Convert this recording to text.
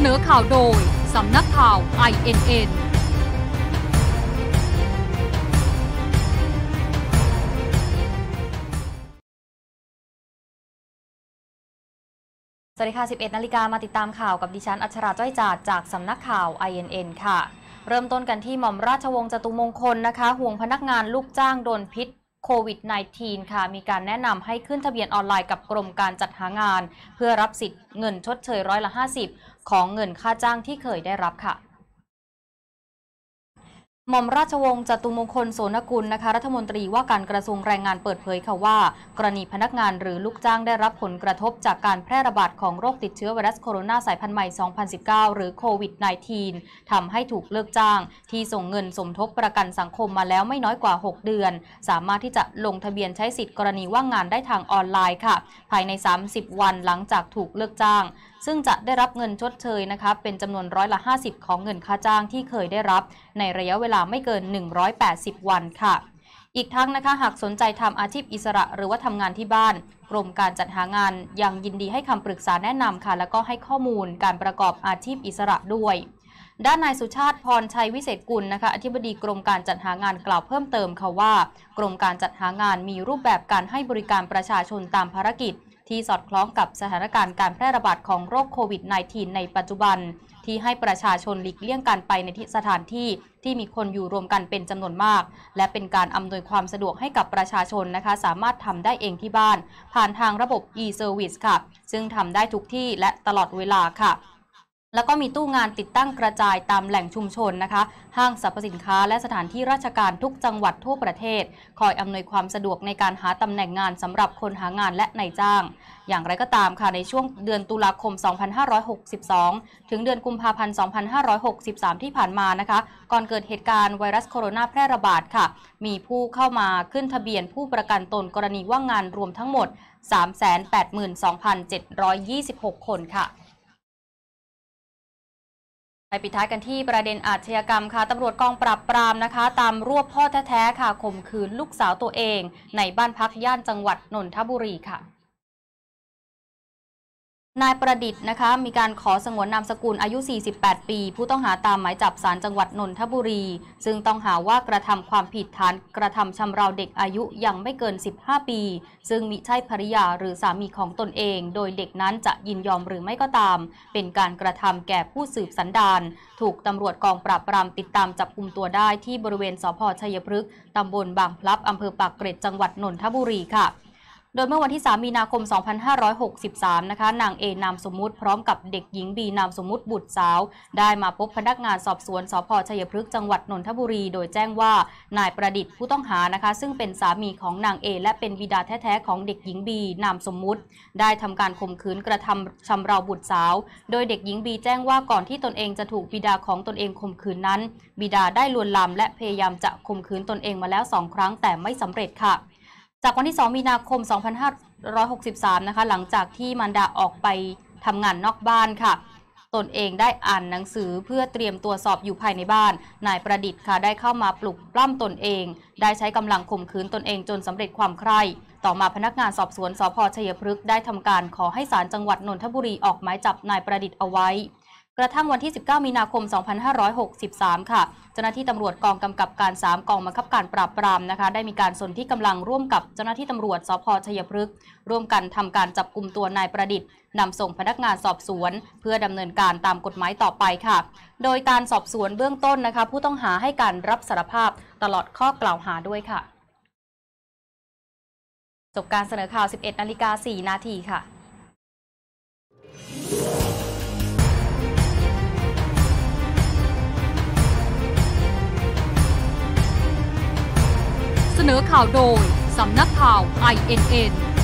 นอข่าวโดยสำนักข่าว INN สวัสดีค่ะ 11 นาฬิกามาติดตามข่าวกับดิฉันอัชราจ้อยจาดจากสำนักข่าว INN ค่ะเริ่มต้นกันที่หม่อมราชวงศ์จตุมงคลนะคะห่วงพนักงานลูกจ้างโดนพิษโควิด -19 ค่ะมีการแนะนำให้ขึ้นทะเบียนออนไลน์กับกรมการจัดหางานเพื่อรับสิทธิ์เงินชดเชย50%ของเงินค่าจ้างที่เคยได้รับค่ะหม่อมราชวงศ์จตุมงคลโสนกุลนะคะรัฐมนตรีว่าการกระทรวงแรงงานเปิดเผยค่ะว่ากรณีพนักงานหรือลูกจ้างได้รับผลกระทบจากการแพร่ระบาดของโรคติดเชื้อไวรัสโคโรนาสายพันธุ์ใหม่ 2019 หรือโควิด -19 ทำให้ถูกเลิกจ้างที่ส่งเงินสมทบประกันสังคมมาแล้วไม่น้อยกว่า 6 เดือนสามารถที่จะลงทะเบียนใช้สิทธิกรณีว่างงานได้ทางออนไลน์ค่ะภายใน 30 วันหลังจากถูกเลิกจ้างซึ่งจะได้รับเงินชดเชยนะคะเป็นจำนวน50%ของเงินค่าจ้างที่เคยได้รับในระยะเวลาไม่เกิน180 วันค่ะอีกทั้งนะคะหากสนใจทำอาชีพอิสระหรือว่าทำงานที่บ้านกรมการจัดหางานยังยินดีให้คำปรึกษาแนะนำค่ะแล้วก็ให้ข้อมูลการประกอบอาชีพอิสระด้วยด้านนายสุชาติพรชัยวิเศษกุลนะคะอธิบดีกรมการจัดหางานกล่าวเพิ่มเติมค่ะว่ากรมการจัดหางานมีรูปแบบการให้บริการประชาชนตามภารกิจที่สอดคล้องกับสถานการณ์การแพร่ระบาดของโรคโควิด -19 ในปัจจุบันที่ให้ประชาชนหลีกเลี่ยงการไปในสถานที่ที่มีคนอยู่รวมกันเป็นจำนวนมากและเป็นการอำนวยความสะดวกให้กับประชาชนนะคะสามารถทำได้เองที่บ้านผ่านทางระบบ e-service ค่ะซึ่งทำได้ทุกที่และตลอดเวลาค่ะแล้วก็มีตู้งานติดตั้งกระจายตามแหล่งชุมชนนะคะห้างสรรพสินค้าและสถานที่ราชการทุกจังหวัดทั่วประเทศคอยอำนวยความสะดวกในการหาตำแหน่งงานสำหรับคนหางานและนายจ้างอย่างไรก็ตามค่ะในช่วงเดือนตุลาคม 2562 ถึงเดือนกุมภาพันธ์ 2563 ที่ผ่านมานะคะก่อนเกิดเหตุการณ์ไวรัสโคโรนาแพร่ระบาดค่ะมีผู้เข้ามาขึ้นทะเบียนผู้ประกันตนกรณีว่างงานรวมทั้งหมด 382,726 คนค่ะไปปิดท้ายกันที่ประเด็นอาชญากรรมค่ะตำรวจกองปราบปรามนะคะตามรวบพ่อแท้ๆค่ะข่มขืนลูกสาวตัวเองในบ้านพักย่านจังหวัดนนทบุรีค่ะนายประดิษฐ์นะคะมีการขอสงวนนามสกุลอายุ 48 ปีผู้ต้องหาตามหมายจับศาลจังหวัดนนทบุรีซึ่งต้องหาว่ากระทำความผิดฐานกระทำชำเราเด็กอายุยังไม่เกิน 15 ปีซึ่งมิใช่ภริยาหรือสามีของตนเองโดยเด็กนั้นจะยินยอมหรือไม่ก็ตามเป็นการกระทำแก่ผู้สืบสันดานถูกตำรวจกองปราบปรามติดตามจับกุมตัวได้ที่บริเวณสภ.ชัยพฤกษ์ตำบลบางพลับอำเภอปากเกร็ดจังหวัดนนทบุรีค่ะโดยเมื่อวันที่ 3 มีนาคม 2563 นะคะนางเอนามสมมุติพร้อมกับเด็กหญิงบีนามสมมุติบุตรสาวได้มาพบพนักงานสอบสวนสภ.ชัยพฤกษ์จังหวัดนนทบุรีโดยแจ้งว่านายประดิษฐ์ผู้ต้องหานะคะซึ่งเป็นสามีของนางเอและเป็นบิดาแท้ๆของเด็กหญิงบีนามสมมุติได้ทำการข่มขืนกระทำชำเราบุตรสาวโดยเด็กหญิงบีแจ้งว่าก่อนที่ตนเองจะถูกบิดาของตนเองข่มขืนนั้นบิดาได้ลวนลามและพยายามจะข่มขืนตนเองมาแล้ว2 ครั้งแต่ไม่สำเร็จค่ะจากวันที่ 2 มีนาคม 2563 นะคะหลังจากที่มารดาออกไปทำงานนอกบ้านค่ะตนเองได้อ่านหนังสือเพื่อเตรียมตัวสอบอยู่ภายในบ้านนายประดิษฐ์ค่ะได้เข้ามาปลุกปล้ำตนเองได้ใช้กำลังข่มขืนตนเองจนสำเร็จความใคร่ต่อมาพนักงานสอบสวนสภ.ชัยพฤกษ์ได้ทำการขอให้ศาลจังหวัดนนทบุรีออกหมายจับนายประดิษฐ์เอาไว้กระทั่งวันที่ 19 มีนาคม 2563 ค่ะเจ้าหน้าที่ตำรวจกองกำกับการ 3 กองบังคับการปราบปรามนะคะได้มีการสนที่กำลังร่วมกับเจ้าหน้าที่ตำรวจสภ.ชัยพฤกษ์ร่วมกันทำการจับกุมตัวนายประดิษฐ์นำส่งพนักงานสอบสวนเพื่อดำเนินการตามกฎหมายต่อไปค่ะโดยการสอบสวนเบื้องต้นนะคะผู้ต้องหาให้การรับสารภาพตลอดข้อกล่าวหาด้วยค่ะจบการเสนอข่าว 11:04 นาทีค่ะเสนอข่าวโดยสำนักข่าว INN